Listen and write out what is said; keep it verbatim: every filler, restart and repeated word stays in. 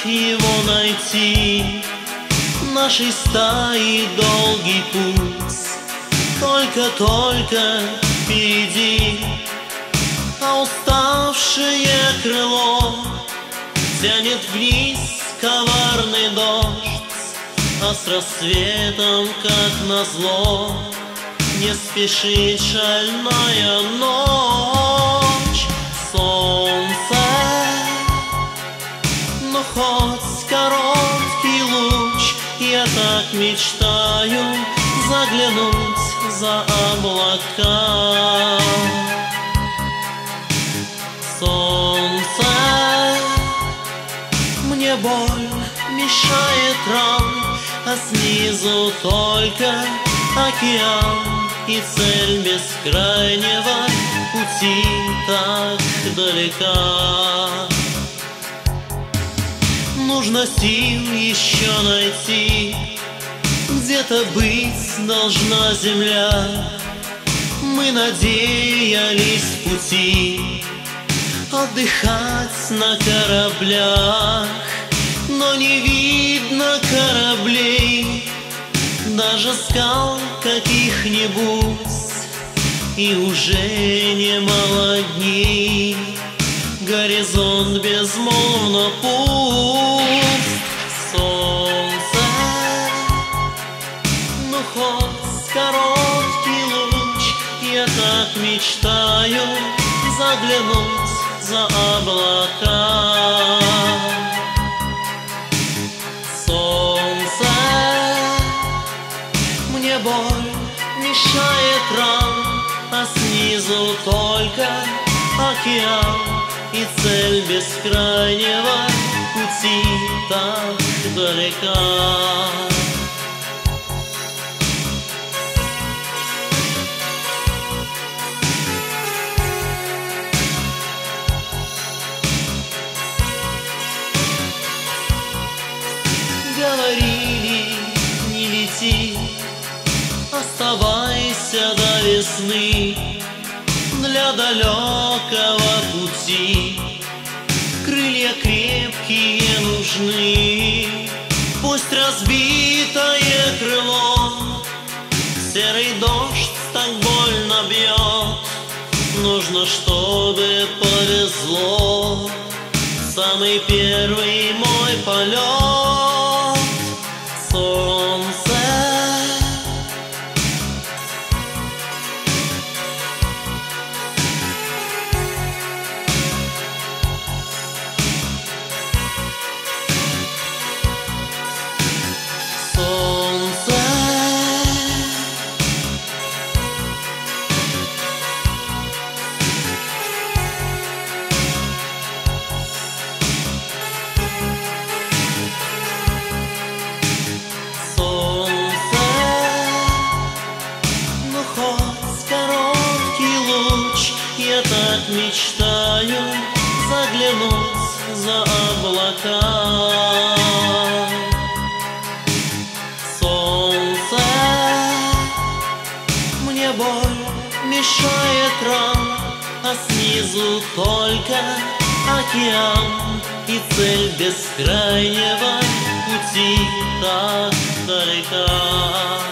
его найти. Нашей стаи долгий путь только-только впереди, а уставшее крыло тянет вниз коварный дождь, а с рассветом, как назло, не спешит шальная ночь. Солнце, но хоть короткий луч, я так мечтаю заглянуть за облака. Солнце, мне боль мешает ран, а снизу только океан, и цель бескрайнего пути так далека. Нужно сил еще найти, где-то быть должна земля. Мы надеялись в пути отдыхать на кораблях, но не видно кораблей, даже скал каких-нибудь, и уже немало дней горизонт безмолвно пуст. Солнце, ну хоть короткий луч, я так мечтаю заглянуть за облака. Солнце, мне боль мешает ран, а снизу только океан, и цель бескрайнего пути так далека. Говорили, не лети, оставайся до весны. Для далекого пути крылья крепкие нужны. Пусть разбитое крыло серый дождь так больно бьет, нужно, чтобы повезло самый первый мой полет. Солнце, солнце, солнце, ну хоть короткий луч, я так мечтаю заглянуть за облака. Солнце, мне боль мешает ран, а снизу только океан, и цель бескрайнего пути так далека.